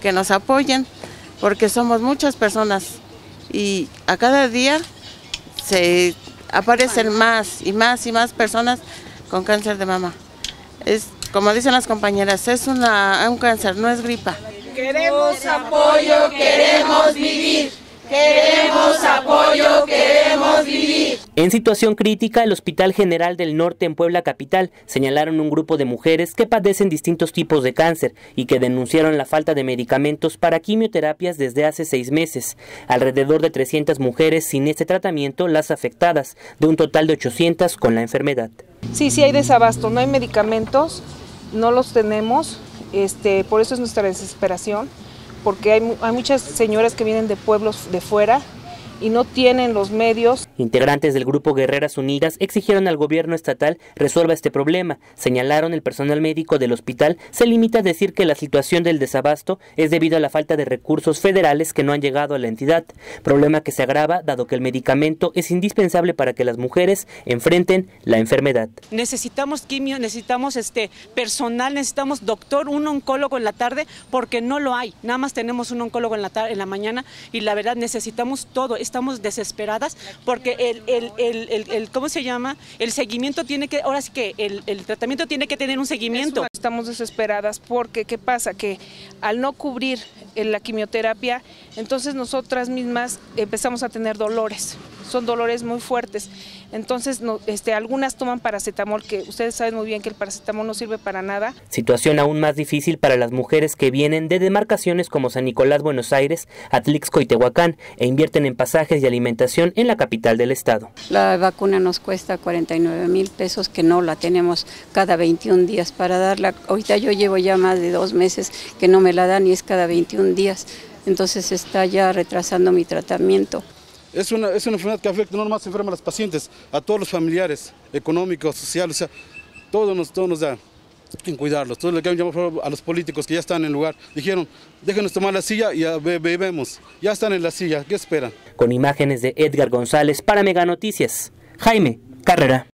que nos apoyen, porque somos muchas personas y a cada día se aparecen más y más y más personas con cáncer de mama. Es, como dicen las compañeras, es un cáncer, no es gripa. Queremos apoyo, queremos vivir. Queremos apoyo, queremos vivir. En situación crítica, el Hospital General del Norte en Puebla capital señalaron un grupo de mujeres que padecen distintos tipos de cáncer y que denunciaron la falta de medicamentos para quimioterapias desde hace 6 meses. Alrededor de 300 mujeres sin este tratamiento las afectadas, de un total de 800 con la enfermedad. Sí hay desabasto, no hay medicamentos, no los tenemos, por eso es nuestra desesperación. Porque hay muchas señoras que vienen de pueblos de fuera y no tienen los medios. Integrantes del grupo Guerreras Unidas exigieron al gobierno estatal resuelva este problema. Señalaron el personal médico del hospital se limita a decir que la situación del desabasto es debido a la falta de recursos federales que no han llegado a la entidad, problema que se agrava dado que el medicamento es indispensable para que las mujeres enfrenten la enfermedad. Necesitamos quimio, necesitamos personal, necesitamos doctor, un oncólogo en la tarde, porque no lo hay. Nada más tenemos un oncólogo en la mañana y la verdad necesitamos todo. Estamos desesperadas porque ¿cómo se llama? El seguimiento tiene que, ahora sí que el tratamiento tiene que tener un seguimiento. Estamos desesperadas porque, ¿qué pasa? Que al no cubrir la quimioterapia, entonces nosotras mismas empezamos a tener dolores, son dolores muy fuertes. Entonces algunas toman paracetamol, que ustedes saben muy bien que el paracetamol no sirve para nada. Situación aún más difícil para las mujeres que vienen de demarcaciones como San Nicolás, Buenos Aires, Atlixco y Tehuacán e invierten en pasajes y alimentación en la capital del estado. La vacuna nos cuesta 49,000 pesos, que no la tenemos cada 21 días para darla. Ahorita yo llevo ya más de 2 meses que no me la dan y es cada 21 días. Entonces está ya retrasando mi tratamiento. Es una enfermedad que afecta no nomás enferma a los pacientes, a todos los familiares, económicos, sociales, o sea, todo nos da en cuidarlos. Todo lo que han llamado a los políticos que ya están en el lugar, dijeron, déjenos tomar la silla y ya bebemos, ya están en la silla, ¿qué esperan? Con imágenes de Edgar González para Mega Noticias, Jaime Carrera.